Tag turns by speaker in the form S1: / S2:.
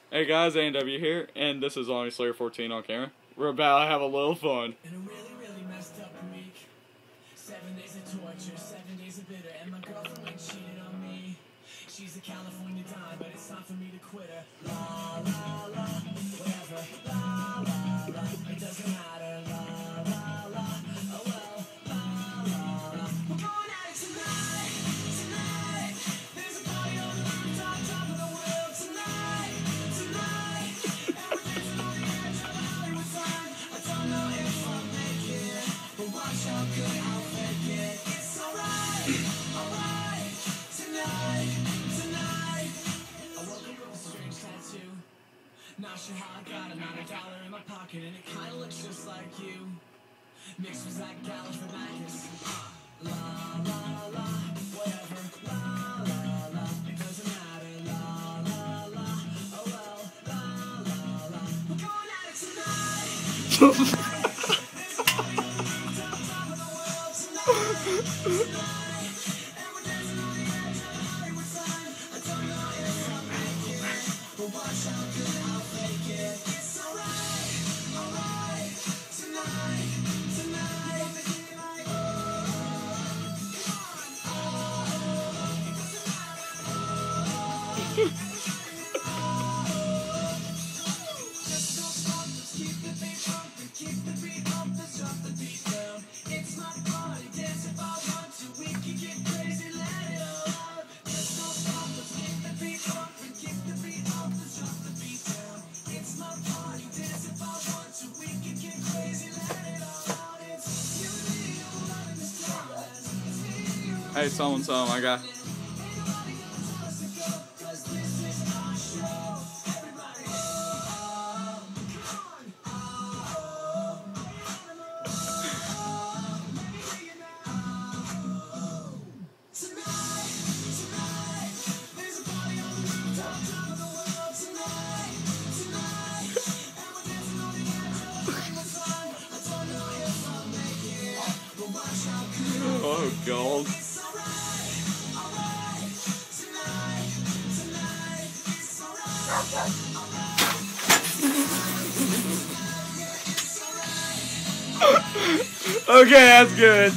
S1: Hey guys, A&W here, and this is Lonnie Slayer 14 on camera. We're about to have a little fun.
S2: In a really, really messed up week. 7 days of torture, 7 days of bitter, and my girlfriend went cheated on me. She's a California dime, but it's time for me to quit her. La la la, whatever. La la la, it doesn't matter. La la la, oh well. La la la, we're going at it tonight, tonight. There's a party on the rooftop, top of the world tonight, tonight. And we're dancing on the edge of a Hollywood sign. I don't know if I'll make it, but watch how good I'll fake it. It's alright, alright. Tonight, tonight. I woke up with a strange tattoo. Not sure how I got it, not $1 in my pocket, and it kinda looks just like you. Mixed with that gallon for Bacchus. La la la, whatever. La la la, it doesn't matter. La la la, oh well. La la la, we're going at it tonight. There's a party on the rooftop, top of the world tonight, tonight. And we're dancing on the edge of a Hollywood sign. I don't know if I'll make it, but watch how good I'll fake it. It's alright, alright. Tonight, tonight. Just don't stop, let's keep the beat pumping, keep the beat up, let's drop the beat down. It's my party, dance if I want to, we can get crazy, let it all out. Just don't stop, let's keep the beat pumping, keep the beat up, let's drop the beat down. It's my party, dance if I want to, we can get crazy, let it all out. It's you and me, I'm loving this class. It's me and you.
S1: Hey, someone, my guy.
S2: Ain't nobody gonna tell us to go, 'cause this is our show. Everybody, oh, come on, oh, let me hear you now. Tonight, tonight, there's a party on the rooftop, top of the world tonight, tonight. And we're dancing on the edge of a Hollywood sign. I don't know if I'll make it, but watch how good
S1: Oh, God.
S2: it's alright, alright. Tonight, tonight, it's alright, alright. Yeah, it's alright.
S1: Okay, that's good.